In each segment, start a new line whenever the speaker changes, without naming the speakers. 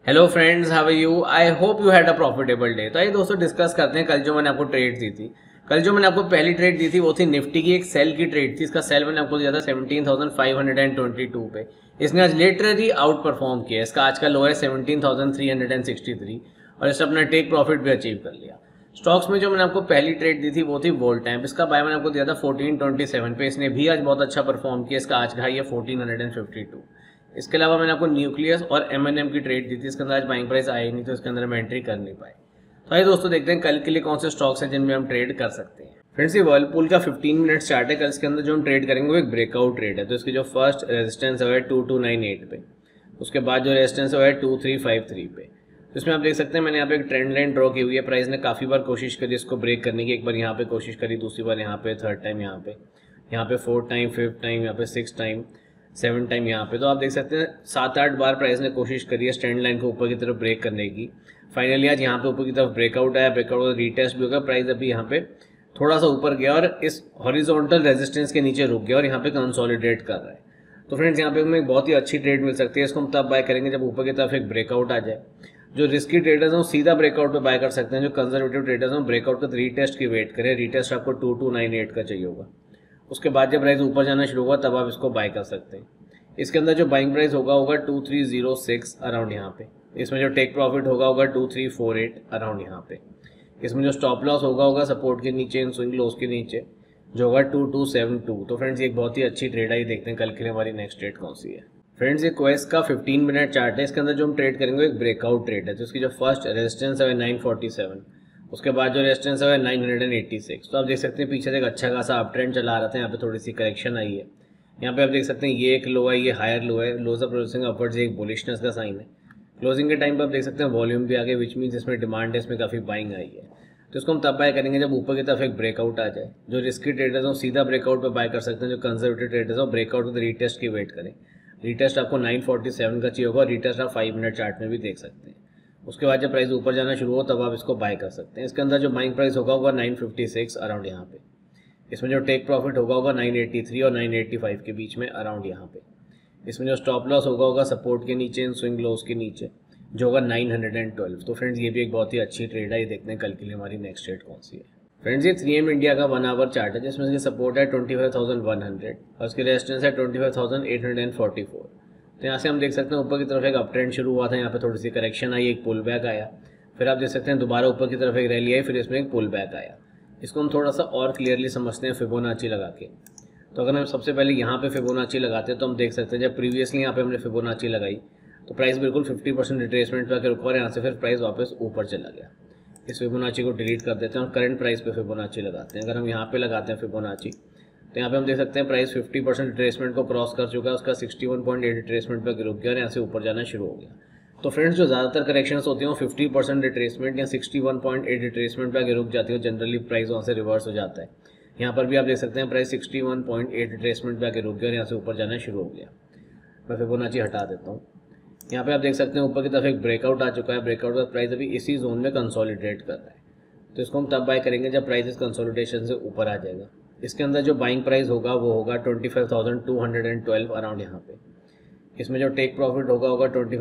Hello friends, how are you? I hope you had a profitable day. तो आइए दोस्तों discuss करते हैं कल जो मैंने आपको ट्रेड दी थी। कल जो मैंने आपको पहली ट्रेड दी थी वो थी निफ्टी की एक सेल की ट्रेड थी। इसका सेल मैंने आपको दिया था 17,522 पे। इसने आज लिटरली आउट परफॉर्म किया। इसका आज का लो है 17,363 और इसने अपना टेक प्रॉफिट भी अचीव कर लिया। स्टॉक्स में जो मैंने आपको पहली ट्रेड दी थी वो थी वोल्टाइम। इसका बाय मैंने आपको दिया था 1427 पे। इसने भी आज बहुत अच्छा परफॉर्म किया। इसका आज का हाई है 1452। इसके अलावा मैंने आपको न्यूक्लियस और एमएनएम की ट्रेड दी थी। इसके अंदर आज बाइंग प्राइस आई नहीं तो इसके अंदर हम एंट्री कर नहीं पाए। तो आइए दोस्तों देखते हैं कल के लिए कौन से स्टॉक्स हैं जिनमें हम ट्रेड कर सकते हैं। फ्रेंड्स, ये वर्लपूल का 15 मिनट चार्ट है। कल इसके अंदर जो हम ट्रेड करेंगे वो एक ब्रेकआउट ट्रेड है। तो इसकी जो फर्स्ट रेजिस्टेंस है 2298 पे, उसके बाद जो रेजिस्टेंस है 2353 पे। तो इसमें आप देख सकते हैं मैंने यहाँ पे एक ट्रेंड लाइन ड्रॉ की हुई है। प्राइस ने काफ़ी बार कोशिश करी इसको ब्रेक करने की। एक बार यहाँ पे कोशिश करी, दूसरी बार यहाँ पे, थर्ड टाइम यहाँ पे 4 टाइम, 5th टाइम, यहाँ पे 6 टाइम, 7 टाइम यहाँ पे। तो आप देख सकते हैं 7-8 बार प्राइस ने कोशिश करी है स्टैंड लाइन को ऊपर की तरफ ब्रेक करने की। फाइनली आज यहाँ पे ऊपर की तरफ ब्रेकआउट आया। ब्रेकआउट रीटेस्ट भी होगा। प्राइस अभी यहाँ पे थोड़ा सा ऊपर गया और इस हॉरिजॉन्टल रेजिस्टेंस के नीचे रुक गया और यहाँ पे कंसोलिडेट कर रहा है। तो फ्रेंड्स, यहाँ पे हमें एक बहुत ही अच्छी ट्रेड मिल सकती है। इसको हम तब बाय करेंगे जब ऊपर की तरफ एक ब्रेकआउट आ जाए। जो रिस्की ट्रेडर्स हैं वो सीधा ब्रेकआउट पे बाय कर सकते हैं। जो कंजर्वेटिव ट्रेडर्स हैं ब्रेकआउट का रीटेस्ट की वेट करें। रीटेस्ट आपको 2298 का चाहिए होगा। उसके बाद जब प्राइस ऊपर जाना शुरू होगा तब आप इसको बाय कर सकते हैं। इसके अंदर जो बाइंग प्राइस होगा 2306 अराउंड यहाँ पे। इसमें जो टेक प्रॉफिट होगा 2348 अराउंड यहाँ पे। इसमें जो स्टॉप लॉस होगा सपोर्ट के नीचे, इन स्विंग लोस के नीचे, जो होगा 2272। तो फ्रेंड्स, ये एक बहुत ही अच्छी ट्रेड है। ये देखते हैं कल के लिए हमारी नेक्स्ट ट्रेड कौन सी है। फ्रेंड्स, ये क्वेस्ट का 15 मिनट चार्ट है। इसके अंदर जो हम ट्रेड करेंगे एक ब्रेकआउट ट्रेड है। तो इसकी जो फर्स्ट रेजिस्टेंस है 947, उसके बाद जो रेजिस्टेंस है 986। तो आप देख सकते हैं पीछे से एक अच्छा खासा अप ट्रेंड चला रहा था। यहाँ पे थोड़ी सी करेक्शन आई है। यहाँ पे आप देख सकते हैं ये एक लो है, ये हायर लो है। लोज ऑफ प्रोसेसिंग अपवर्ड्स एक बुलिशनेस का साइन है। क्लोजिंग के टाइम पे आप देख सकते हैं वॉल्यूम भी आ गया, विच मीन्स इसमें डिमांड है, इसमें काफ़ी बाइंग आई है। तो इसको हम तब बाय करेंगे जब ऊपर की तरफ एक ब्रेकआउट आ जाए। जो रिस्की ट्रेडर्स हैं सीधा ब्रेकआउट पे बाय कर सकते हैं। जो कंजर्वेटिव ट्रेडर्स हैं ब्रेकआउट के रीटेस्ट की वेट करें। रीटेस्ट आपको 947 का चाहिए होगा। रीटेस्ट आप 5 मिनट चार्ट में भी देख सकते हैं। उसके बाद जब प्राइस ऊपर जाना शुरू हो तब आप इसको बाय कर सकते हैं। इसके अंदर जो बाइंग प्राइस होगा 956 अराउंड यहाँ पे। इसमें जो टेक प्रॉफिट होगा 983 और 985 के बीच में अराउंड यहाँ पे। इसमें जो स्टॉप लॉस होगा सपोर्ट के नीचे, इन स्विंग लोस के नीचे, जो होगा 912। तो फ्रेंड्स, ये भी एक बहुत ही अच्छी ट्रेड है। ये देखते हैं कल के लिए हमारी नेक्स्ट ट्रेड कौन सी है। फ्रेंड्स, ये 3M इंडिया का 1 आवर चार्ट है जिसमें इसकी सपोर्ट है 25,100 और उसकी रेजिस्टेंस है 25,844। तो यहाँ से हम देख सकते हैं ऊपर की तरफ एक अप ट्रेंड शुरू हुआ था। यहाँ पे थोड़ी सी करेक्शन आई, एक पुल बैक आया। फिर आप देख सकते हैं दोबारा ऊपर की तरफ एक रैली आई, फिर इसमें एक पुल बैक आया। इसको हम थोड़ा सा और क्लियरली समझते हैं फिबोनाची लगा के। तो अगर हम सबसे पहले यहाँ पे फिबोनाची लगाते हैं तो हम देख सकते हैं जब प्रीवियसली यहाँ पे हमने फिबोनाची लगाई तो प्राइस बिल्कुल 50% रिट्रेसमेंट पे आकर रुका और यहाँ से फिर प्राइस वापस ऊपर चला गया। इस फिबोनाची को डिलीट कर देते हैं और करंट प्राइस पे फिबोनाची लगाते हैं। अगर हम यहाँ पे लगाते हैं फिबोनाची तो यहाँ पे हम देख सकते हैं प्राइस 50% रिट्रेसमेंट को क्रॉस कर चुका है। उसका 61.8 रिट्रेसमेंट पर रुक गया और यहाँ से ऊपर जाना शुरू हो गया। तो फ्रेंड्स, जो ज़्यादातर करेक्शंस होती हैं वो 50% रिट्रेसमेंट या 61.8 रिट्रेसमेंट पे आगे रुक जाती है। जनरली प्राइस वहाँ से रिवर्स हो जाता है। यहाँ पर भी आप देख सकते हैं प्राइस 61.8 रिट्रेसमेंट पे आगे रुक गया और यहाँ से ऊपर जाना शुरू हो गया। मैं फिबोनाची हटा देता हूँ। यहाँ पे आप देख सकते हैं ऊपर की तरफ एक ब्रेकआउट आ चुका है। ब्रेकआउट का प्राइस अभी इसी जोन में कंसोलिडेट कर रहा है। तो इसको हम तब बाय करेंगे जब प्राइस इस कंसोलिडेशन से ऊपर आ जाएगा। इसके अंदर जो बाइंग प्राइस होगा वो होगा 25,212 अराउंड यहाँ पे। इसमें जो टेक प्रॉफिट होगा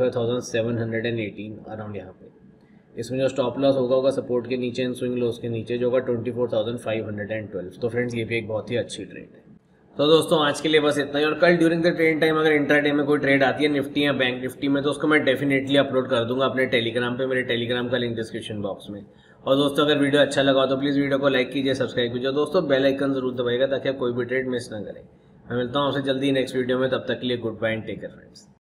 25,718 अराउंड यहाँ पे। इसमें जो स्टॉप लॉस होगा सपोर्ट के नीचे, इन स्विंग लॉस के नीचे, जो होगा 24,512। तो फ्रेंड्स, ये भी एक बहुत ही अच्छी ट्रेड है। तो दोस्तों, आज के लिए बस इतना ही। और कल ड्यूरिंग द ट्रेड टाइम अगर इंट्राडे में कोई ट्रेड आती है निफ्टी या बैंक निफ्टी में तो उसको मैं डेफिनेटली अपलोड कर दूंगा अपने टेलीग्राम पे। मेरे टेलीग्राम का लिंक डिस्क्रिप्शन बॉक्स में। और दोस्तों, अगर वीडियो अच्छा लगा तो प्लीज़ वीडियो को लाइक कीजिए, सब्सक्राइब कीजिए। दोस्तों, बेल आइकन जरूर दबाइएगा ताकि आप कोई भी ट्रेड मिस ना करें। मैं मिलता हूँ आपसे जल्दी नेक्स्ट वीडियो में। तब तक के लिए good bye and take care friends.